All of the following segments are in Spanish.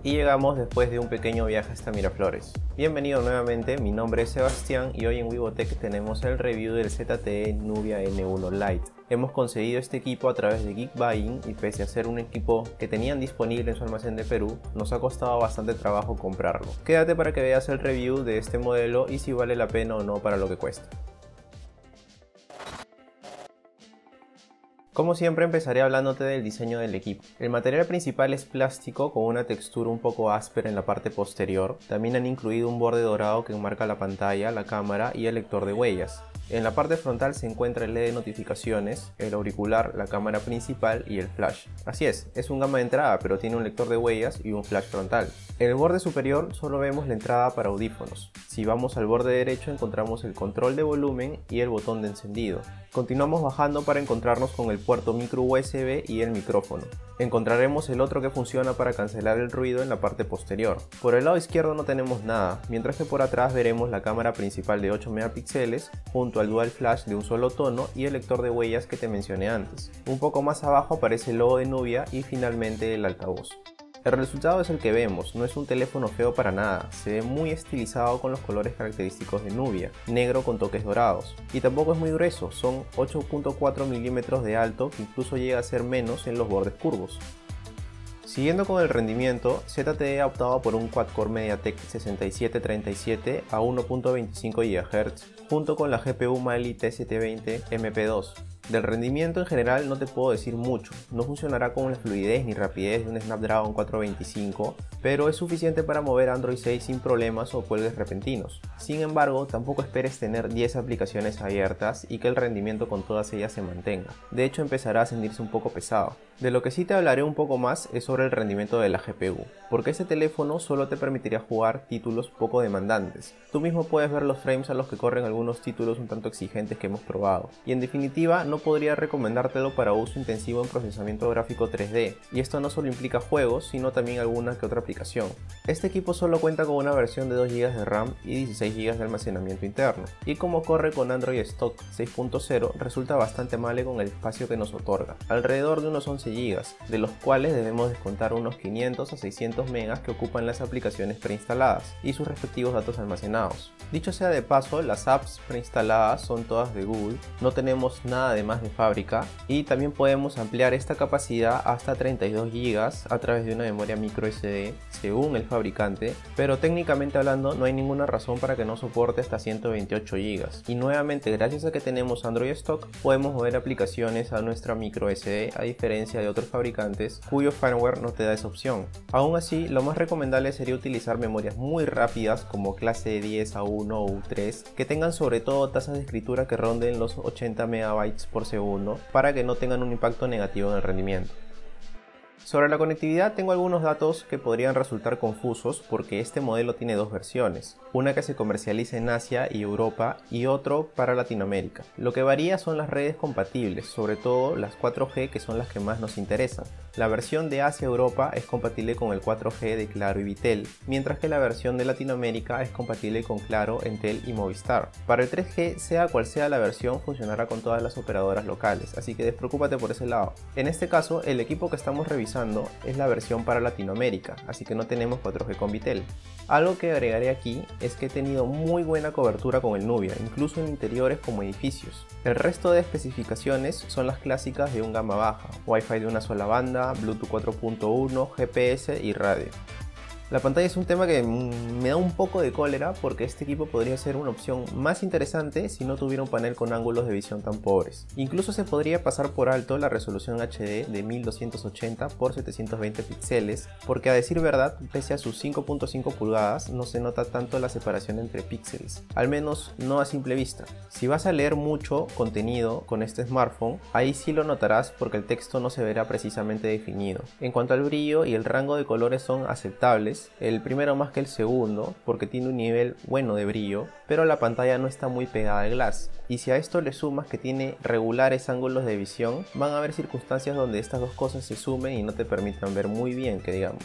Y llegamos después de un pequeño viaje hasta Miraflores. Bienvenido nuevamente, mi nombre es Sebastián y hoy en Wivotech tenemos el review del ZTE Nubia N1 Lite. Hemos conseguido este equipo a través de Geekbuying y pese a ser un equipo que tenían disponible en su almacén de Perú, nos ha costado bastante trabajo comprarlo. Quédate para que veas el review de este modelo y si vale la pena o no para lo que cuesta. Como siempre empezaré hablándote del diseño del equipo. El material principal es plástico con una textura un poco áspera en la parte posterior. También han incluido un borde dorado que enmarca la pantalla, la cámara y el lector de huellas. En la parte frontal se encuentra el LED de notificaciones, el auricular, la cámara principal y el flash. Así es un gama de entrada pero tiene un lector de huellas y un flash frontal. En el borde superior solo vemos la entrada para audífonos. Si vamos al borde derecho encontramos el control de volumen y el botón de encendido. Continuamos bajando para encontrarnos con el puerto micro USB y el micrófono. Encontraremos el otro que funciona para cancelar el ruido en la parte posterior. Por el lado izquierdo no tenemos nada, mientras que por atrás veremos la cámara principal de 8 megapíxeles junto al dual flash de un solo tono y el lector de huellas que te mencioné antes. Un poco más abajo aparece el logo de Nubia y finalmente el altavoz. El resultado es el que vemos, no es un teléfono feo para nada, se ve muy estilizado con los colores característicos de Nubia, negro con toques dorados, y tampoco es muy grueso, son 8.4 milímetros de alto que incluso llega a ser menos en los bordes curvos. Siguiendo con el rendimiento, ZTE ha optado por un quad-core MediaTek 6737 a 1.25 GHz junto con la GPU Mali TST20 MP2. Del rendimiento en general no te puedo decir mucho, no funcionará con la fluidez ni rapidez de un Snapdragon 425, pero es suficiente para mover Android 6 sin problemas o cuelgues repentinos. Sin embargo, tampoco esperes tener 10 aplicaciones abiertas y que el rendimiento con todas ellas se mantenga. De hecho, empezará a sentirse un poco pesado. De lo que sí te hablaré un poco más es sobre el rendimiento de la GPU, porque este teléfono solo te permitiría jugar títulos poco demandantes. Tú mismo puedes ver los frames a los que corren algunos títulos un tanto exigentes que hemos probado, y en definitiva no podría recomendártelo para uso intensivo en procesamiento gráfico 3D, y esto no solo implica juegos, sino también alguna que otra aplicación. Este equipo solo cuenta con una versión de 2 GB de RAM y 16 GB de almacenamiento interno, y como corre con Android Stock 6.0 resulta bastante amable con el espacio que nos otorga, alrededor de unos 11 GB, de los cuales debemos descontar unos 500 a 600 MB que ocupan las aplicaciones preinstaladas y sus respectivos datos almacenados. Dicho sea de paso, las apps preinstaladas son todas de Google, no tenemos nada de más de fábrica y también podemos ampliar esta capacidad hasta 32 GB a través de una memoria micro SD según el fabricante, pero técnicamente hablando no hay ninguna razón para que no soporte hasta 128 GB. Y nuevamente, gracias a que tenemos Android Stock, podemos mover aplicaciones a nuestra micro SD a diferencia de otros fabricantes cuyo firmware no te da esa opción. Aún así, lo más recomendable sería utilizar memorias muy rápidas como clase 10 A1 o U3 que tengan sobre todo tasas de escritura que ronden los 80 MB por segundo para que no tengan un impacto negativo en el rendimiento. Sobre la conectividad tengo algunos datos que podrían resultar confusos porque este modelo tiene dos versiones, una que se comercializa en Asia y Europa y otro para Latinoamérica. Lo que varía son las redes compatibles, sobre todo las 4G que son las que más nos interesan. La versión de Asia-Europa es compatible con el 4G de Claro y Vitel, mientras que la versión de Latinoamérica es compatible con Claro, Entel y Movistar. Para el 3G, sea cual sea la versión, funcionará con todas las operadoras locales, así que despreocúpate por ese lado. En este caso, el equipo que estamos revisando es la versión para Latinoamérica, así que no tenemos 4G con Vitel. Algo que agregaré aquí es que he tenido muy buena cobertura con el Nubia, incluso en interiores como edificios. El resto de especificaciones son las clásicas de un gama baja, Wi-Fi de una sola banda, Bluetooth 4.1, GPS y radio. La pantalla es un tema que me da un poco de cólera porque este equipo podría ser una opción más interesante si no tuviera un panel con ángulos de visión tan pobres. Incluso se podría pasar por alto la resolución HD de 1280 x 720 píxeles porque a decir verdad, pese a sus 5.5 pulgadas, no se nota tanto la separación entre píxeles, al menos no a simple vista. Si vas a leer mucho contenido con este smartphone, ahí sí lo notarás porque el texto no se verá precisamente definido. En cuanto al brillo y el rango de colores son aceptables, el primero más que el segundo porque tiene un nivel bueno de brillo, pero la pantalla no está muy pegada al glass. Y si a esto le sumas que tiene regulares ángulos de visión, van a haber circunstancias donde estas dos cosas se sumen y no te permitan ver muy bien, que digamos.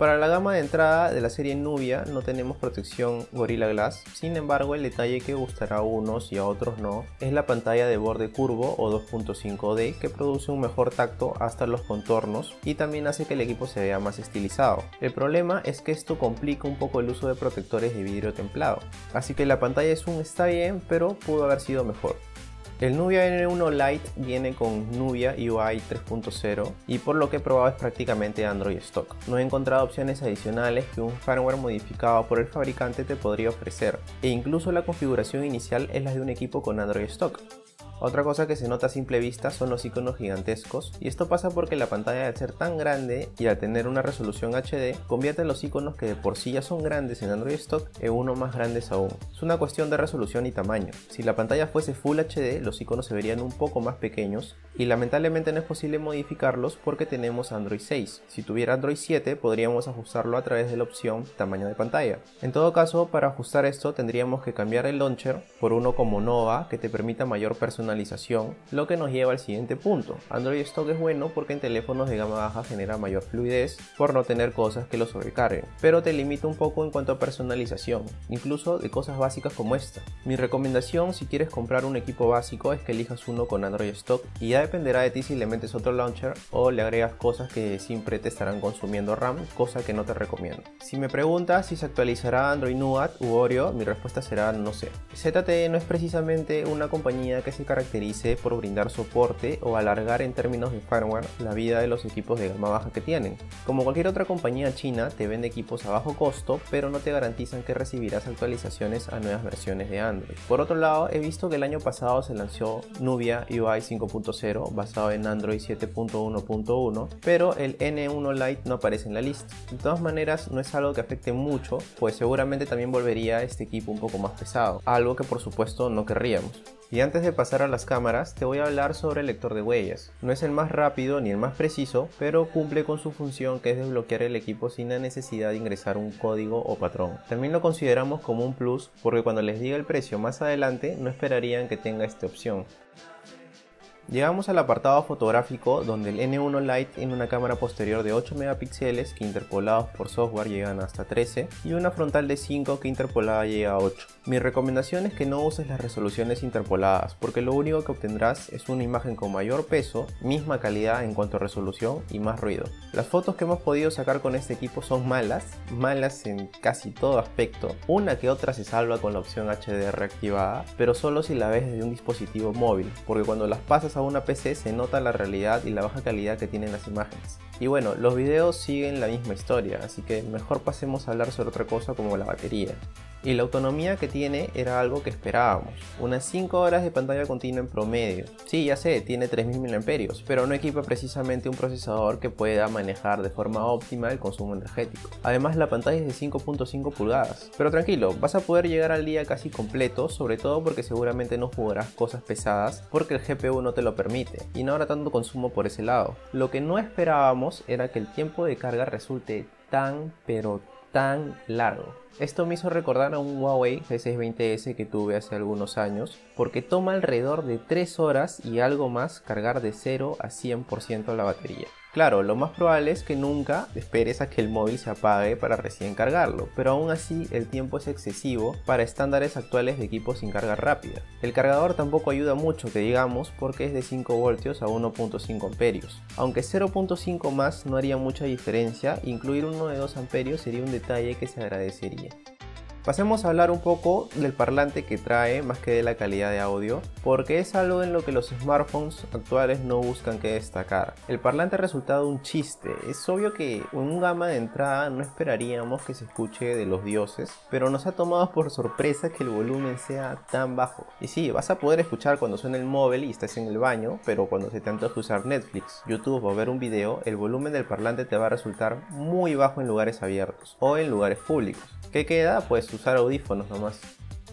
Para la gama de entrada de la serie Nubia no tenemos protección Gorilla Glass, sin embargo el detalle que gustará a unos y a otros no es la pantalla de borde curvo o 2.5D que produce un mejor tacto hasta los contornos y también hace que el equipo se vea más estilizado. El problema es que esto complica un poco el uso de protectores de vidrio templado, así que la pantalla Zoom está bien, pero pudo haber sido mejor. El Nubia N1 Lite viene con Nubia UI 3.0 y por lo que he probado es prácticamente Android stock. No he encontrado opciones adicionales que un firmware modificado por el fabricante te podría ofrecer, e incluso la configuración inicial es la de un equipo con Android stock. Otra cosa que se nota a simple vista son los iconos gigantescos, y esto pasa porque la pantalla, al ser tan grande y al tener una resolución HD, convierte los iconos que de por sí ya son grandes en Android stock en uno más grandes aún. Es una cuestión de resolución y tamaño. Si la pantalla fuese Full HD, los iconos se verían un poco más pequeños y lamentablemente no es posible modificarlos porque tenemos Android 6. Si tuviera Android 7 podríamos ajustarlo a través de la opción tamaño de pantalla. En todo caso, para ajustar esto tendríamos que cambiar el launcher por uno como Nova que te permita mayor personalización, lo que nos lleva al siguiente punto. Android stock es bueno porque en teléfonos de gama baja genera mayor fluidez por no tener cosas que lo sobrecarguen, pero te limita un poco en cuanto a personalización, incluso de cosas básicas como esta. Mi recomendación si quieres comprar un equipo básico es que elijas uno con Android stock y ya dependerá de ti si le metes otro launcher o le agregas cosas que siempre te estarán consumiendo RAM, cosa que no te recomiendo. Si me preguntas si se actualizará Android Nougat u Oreo, mi respuesta será no sé. ZTE no es precisamente una compañía que se caracterice por brindar soporte o alargar en términos de firmware la vida de los equipos de gama baja que tienen. Como cualquier otra compañía china, te vende equipos a bajo costo, pero no te garantizan que recibirás actualizaciones a nuevas versiones de Android. Por otro lado, he visto que el año pasado se lanzó Nubia UI 5.0 basado en Android 7.1.1, pero el N1 Lite no aparece en la lista. De todas maneras, no es algo que afecte mucho, pues seguramente también volvería este equipo un poco más pesado, algo que por supuesto no querríamos. Y antes de pasar a las cámaras, te voy a hablar sobre el lector de huellas. No es el más rápido ni el más preciso, pero cumple con su función que es desbloquear el equipo sin la necesidad de ingresar un código o patrón. También lo consideramos como un plus porque cuando les diga el precio más adelante no esperarían que tenga esta opción. Llegamos al apartado fotográfico donde el N1 Lite tiene una cámara posterior de 8 megapíxeles que interpolados por software llegan hasta 13 y una frontal de 5 que interpolada llega a 8. Mi recomendación es que no uses las resoluciones interpoladas porque lo único que obtendrás es una imagen con mayor peso, misma calidad en cuanto a resolución y más ruido. Las fotos que hemos podido sacar con este equipo son malas en casi todo aspecto. Una que otra se salva con la opción HDR activada, pero solo si la ves desde un dispositivo móvil, porque cuando las pasas a una PC se nota la realidad y la baja calidad que tienen las imágenes. Y bueno, los videos siguen la misma historia, así que mejor pasemos a hablar sobre otra cosa como la batería. Y la autonomía que tiene era algo que esperábamos, unas 5 horas de pantalla continua en promedio. Sí, ya sé, tiene 3000 mAh, pero no equipa precisamente un procesador que pueda manejar de forma óptima el consumo energético. Además la pantalla es de 5.5 pulgadas, pero tranquilo, vas a poder llegar al día casi completo, sobre todo porque seguramente no jugarás cosas pesadas porque el GPU no te lo permite, y no habrá tanto consumo por ese lado. Lo que no esperábamos era que el tiempo de carga resulte tan largo. Esto me hizo recordar a un Huawei G620S que tuve hace algunos años, porque toma alrededor de 3 horas y algo más cargar de 0 a 100% la batería. Claro, lo más probable es que nunca esperes a que el móvil se apague para recién cargarlo, pero aún así el tiempo es excesivo para estándares actuales de equipos sin carga rápida. El cargador tampoco ayuda mucho que digamos porque es de 5 voltios a 1.5 amperios. Aunque 0.5 más no haría mucha diferencia, incluir uno de 2 amperios sería un detalle que se agradecería. Pasemos a hablar un poco del parlante que trae más que de la calidad de audio, porque es algo en lo que los smartphones actuales no buscan que destacar. El parlante ha resultado un chiste. Es obvio que en un gama de entrada no esperaríamos que se escuche de los dioses, pero nos ha tomado por sorpresa que el volumen sea tan bajo. Y sí, vas a poder escuchar cuando suena el móvil y estás en el baño, pero cuando se te antoje usar Netflix, YouTube o ver un video, el volumen del parlante te va a resultar muy bajo en lugares abiertos o en lugares públicos. ¿Qué queda? Pues usar audífonos nomás.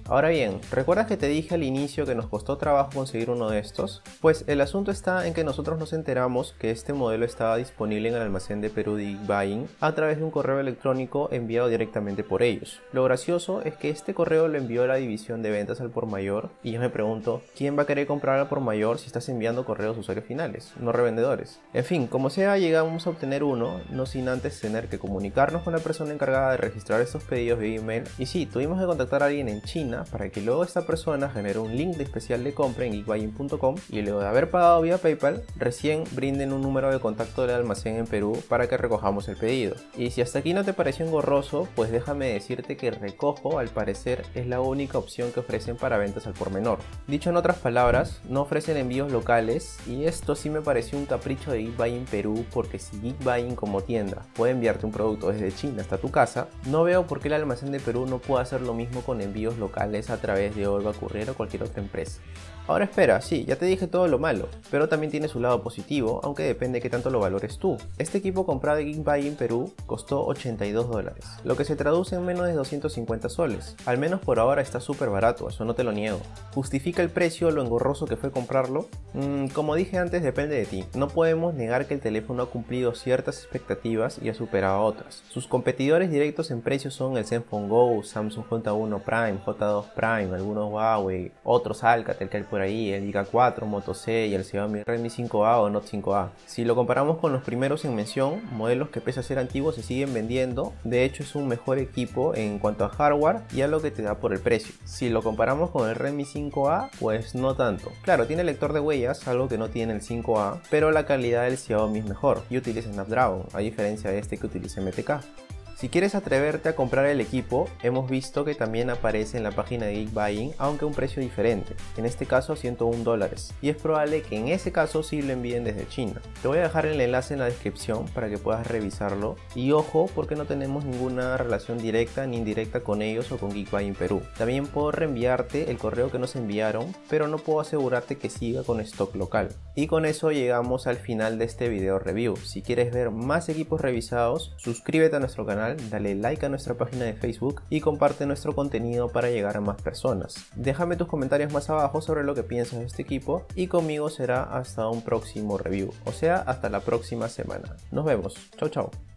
Ahora bien, ¿recuerdas que te dije al inicio que nos costó trabajo conseguir uno de estos? Pues el asunto está en que nosotros nos enteramos que este modelo estaba disponible en el almacén de Perú de Geek Buying a través de un correo electrónico enviado directamente por ellos. Lo gracioso es que este correo lo envió la división de ventas al por mayor y yo me pregunto, ¿quién va a querer comprar al por mayor si estás enviando correos a usuarios finales, no revendedores? En fin, como sea, llegamos a obtener uno, no sin antes tener que comunicarnos con la persona encargada de registrar estos pedidos vía email. Y sí, tuvimos que contactar a alguien en China para que luego esta persona genere un link de especial de compra en geekbuying.com y luego de haber pagado vía PayPal, recién brinden un número de contacto del almacén en Perú para que recojamos el pedido. Y si hasta aquí no te pareció engorroso, pues déjame decirte que Recojo al parecer es la única opción que ofrecen para ventas al por menor. Dicho en otras palabras, no ofrecen envíos locales y esto sí me pareció un capricho de Geek Buying Perú, porque si Geek Buying como tienda puede enviarte un producto desde China hasta tu casa, no veo por qué el almacén de Perú no puede hacer lo mismo con envíos locales a través de Olva Courier o cualquier otra empresa. Ahora espera, sí, ya te dije todo lo malo, pero también tiene su lado positivo, aunque depende de qué tanto lo valores tú. Este equipo comprado de Geek Buying Perú costó $82, lo que se traduce en menos de 250 soles. Al menos por ahora está súper barato, eso no te lo niego. ¿Justifica el precio lo engorroso que fue comprarlo? Como dije antes, depende de ti. No podemos negar que el teléfono ha cumplido ciertas expectativas y ha superado otras. Sus competidores directos en precios son el Zenfone Go, Samsung J1 Prime, J2 Prime, algunos Huawei, otros Alcatel que hay por ahí, el Giga 4, Moto C y el Xiaomi Redmi 5A o Note 5A. Si lo comparamos con los primeros en mención, modelos que pese a ser antiguos se siguen vendiendo. De hecho es un mejor equipo en cuanto a hardware y a lo que te da por el precio. Si lo comparamos con el Redmi 5A, pues no tanto. Claro, tiene lector de huellas, algo que no tiene el 5A, pero la calidad del Xiaomi es mejor y utiliza Snapdragon, a diferencia de este que utiliza MTK. Si quieres atreverte a comprar el equipo, hemos visto que también aparece en la página de Geek Buying, aunque a un precio diferente, en este caso $101, y es probable que en ese caso sí lo envíen desde China. Te voy a dejar el enlace en la descripción para que puedas revisarlo, y ojo porque no tenemos ninguna relación directa ni indirecta con ellos o con Geek Buying Perú. También puedo reenviarte el correo que nos enviaron, pero no puedo asegurarte que siga con stock local. Y con eso llegamos al final de este video review. Si quieres ver más equipos revisados, suscríbete a nuestro canal, dale like a nuestra página de Facebook y comparte nuestro contenido para llegar a más personas. Déjame tus comentarios más abajo sobre lo que piensas de este equipo y conmigo será hasta un próximo review, o sea, hasta la próxima semana. Nos vemos, chau chau.